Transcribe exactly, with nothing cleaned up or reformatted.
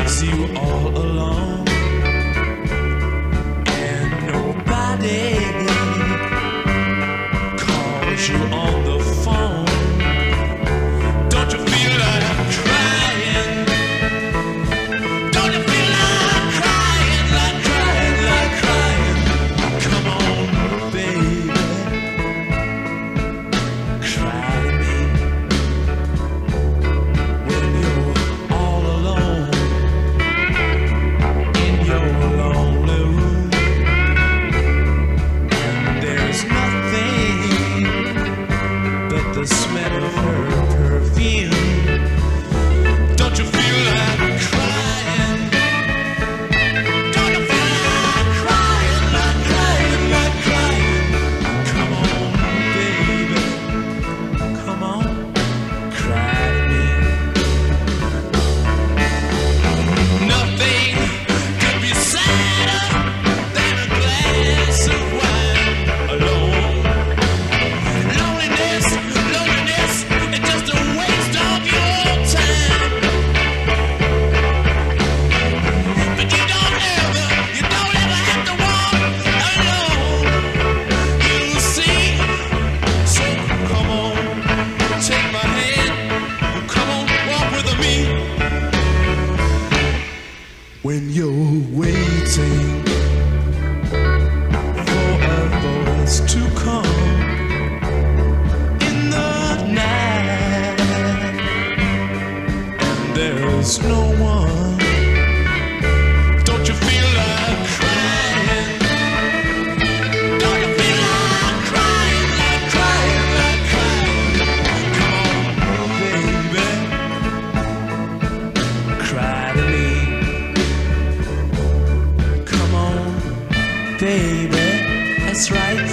leaves you all alone, and nobody calls you on the phone. Don't you feel like crying? Don't you feel like crying, like crying, like crying? Come on, baby, cry to me when you're all alone in your lonely room, and there's nothing but the smell of her perfume. Don't you feel like crying? Don't you feel like crying, like crying, like crying? Come on, baby, come on, cry to me. Nothing could be sadder than a glass of wine alone. Loneliness, loneliness, it's just a waste of your time. But you don't ever, you don't ever have to walk alone. You see, so come on, take my hand, come on, walk with me. When you're waiting for a voice to come in the night, and there's no one, don't you feel like crying? Don't you feel like crying, like crying, like crying? Come on, baby, cry to me. Come on, baby, that's right.